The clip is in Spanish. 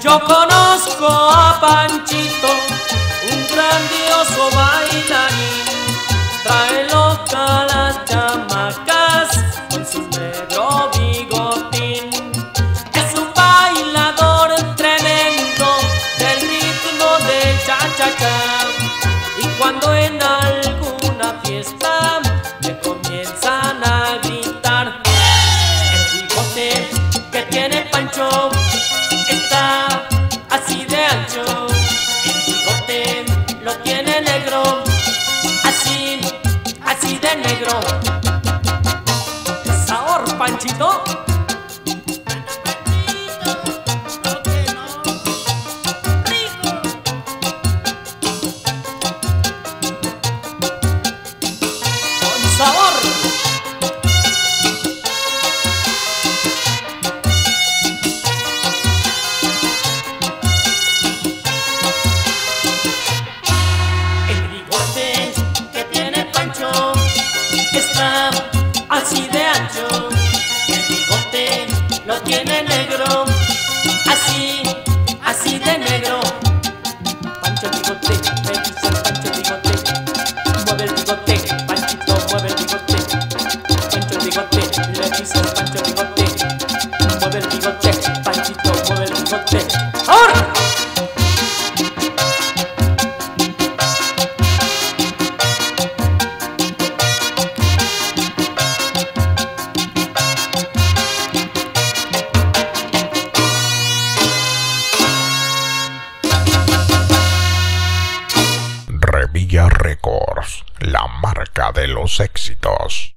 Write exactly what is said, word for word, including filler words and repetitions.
Yo conozco a Panchito, un grandioso bailarín. Trae loca a las chamacas con su negro bigotín. Es un bailador tremendo del ritmo del cha-cha-cha. Y cuando en alguna fiesta le comienzan a gritar, el bigote que tiene Pancho está así de ancho. El bigote lo tiene negro, así, así de negro. ¿Qué sabor, Panchito? Sabor. El bigote que tiene Pancho está así de ancho. El bigote lo tiene negro, así, así de negro. Pancho bigote, me dice Pancho bigote, mueve el bigote. Mueve el bigote, Pancho bigote, le dice el Pancho bigote. Mueve el bigote, Panchito, mueve el bigote. ¡Ahora! Revilla Records, la marca de los éxitos.